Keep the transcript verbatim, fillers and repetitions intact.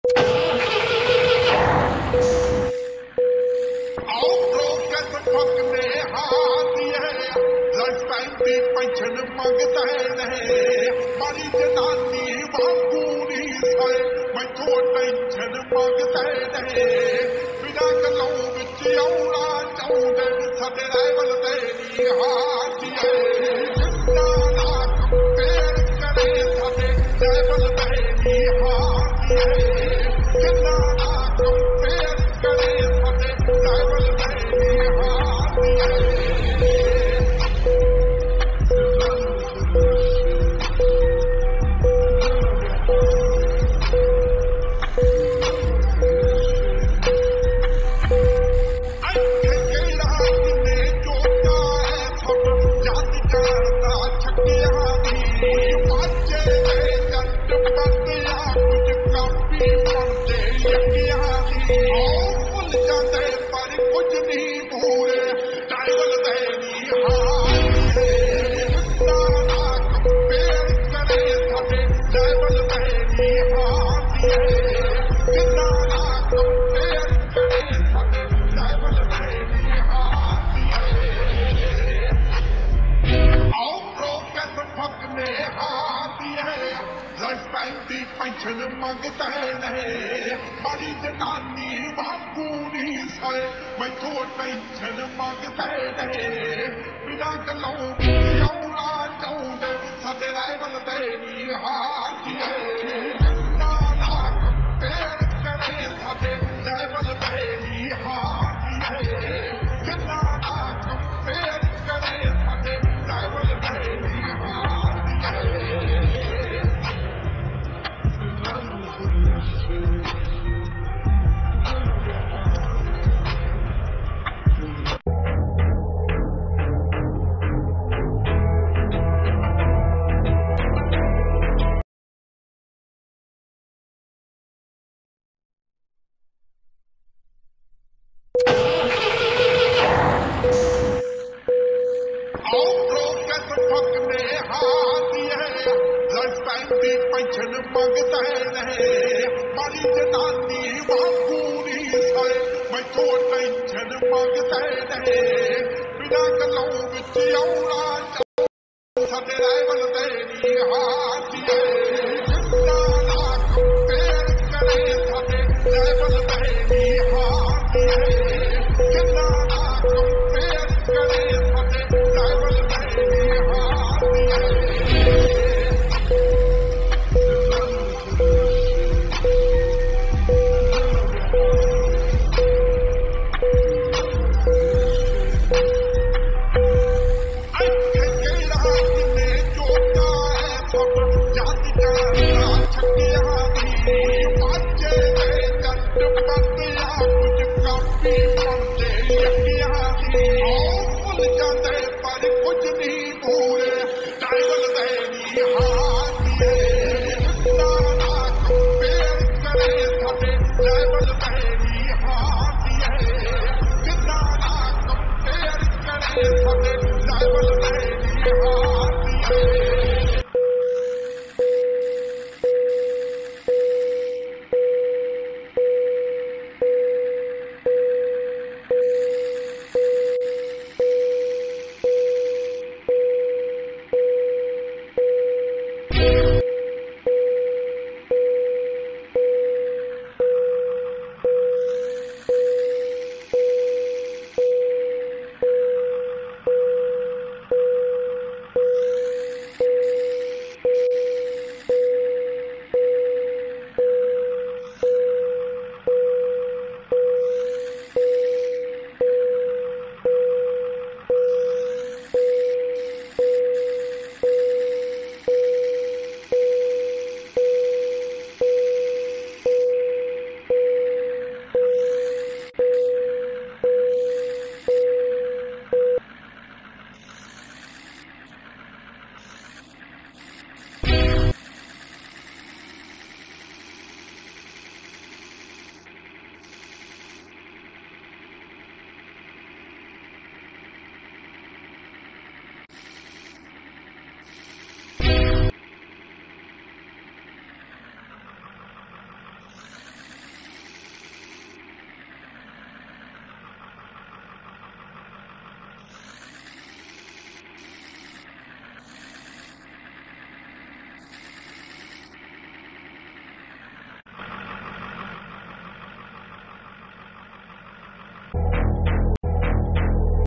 Offroad get the fucking hard, yeah. Lifetime ਦੀ pension ਮੰਗਦਾ ਨਹੀਂ ਮਾਰੀ ਜਨਾਨੀ ਵਾਂਗੂ ਨੀ ਸਾਏ ਮੈਥੋਂ ਟੈਨਸ਼ਨ ਮੰਗਦਾ ਨਹੀਂ ਬਿਨਾਂ ਗੱਲੋਂ ਵਿੱਚ ਆਉਣਾ ਚਾਹੁੰਦੇ ਸਾਡੇ ਰਾਈਵਲ ਦੇ ਨੀ ਹਾਰ ਏ ਜਿੰਨਾ ਨਾ ਕੰਪੇਅਰ ਕਰੇ ਸਾਡੇ ਰਾਈਵਲ ਦੇ ਨੀ ਹਾਰ ਏ ਜਿੰਨਾ ਨਾ ਕੰਪੇਅਰ ਕਰੇ ਸਾਡੇ ਰਾਈਵਲ ਦੇ ਨੀ ਹਾਰ ਏ ਪੈਨਸ਼ਨ ਮੰਗਦਾ ਨਹੀਂ ਮਾਰੀ ਜਨਾਨੀ ਵਾਂਗੂ ਨੀ ਸਾਏ ਮੈਥੋਂ ਟੈਨਸ਼ਨ ਮੰਗਦਾ ਨਹੀਂ ਬਿਨਾਂ ਗੱਲੋਂ ਆਉਣਾ ਚਾਹੁੰਦੇ ਸਾਡੇ ਰਾਈਵਲ ਦੇ ਨੀ ਹਾਰ ਏ ਜਿੰਨਾ ਨਾ ਕੰਪੇਅਰ ਕਰੇ ਸਾਡੇ ਰਾਈਵਲ ਦੇ ਨੀ ਹਾਰ ਏ ਜਿੰਨਾ ਨਾ ਕੰਪੇਅਰ ਕਰੇ ਸਾਡੇ ਰਾਈਵਲ ਦੇ ਨੀ ਹਾਰ ਏ Offroad get the fucking hard, yeah. Lifetime ਦੀ ਪੈਨਸ਼ਨ ਮੰਗਦਾ ਨਹੀਂ ਮਾਰੀ ਜਨਾਨੀ ਵਾਂਗੂ ਨੀ ਸਾਏ ਮੈਥੋਂ ਟੈਨਸ਼ਨ ਮੰਗਦਾ ਨਹੀਂ ਬਿਨਾਂ ਗੱਲੋਂ ਵਿੱਚ ਆਉਣਾ ਚਾਹੁੰਦੇ ਸਾਡੇ ਰਾਈਵਲ ਦੇ ਨੀ ਹਾਰ ਏ ਜਿੰਨਾ ਨਾ ਕੰਪੇਅਰ ਕਰੇ ਸਾਡੇ ਰਾਈਵਲ ਦੇ ਨੀ ਹਾਰ ਏ ਜਿੰਨਾ ਨਾ ਕੰਪੇਅਰ ਕਰੇ ਸਾਡੇ ਰਾਈਵਲ ਦੇ ਨੀ ਹਾਰ ਏ Oh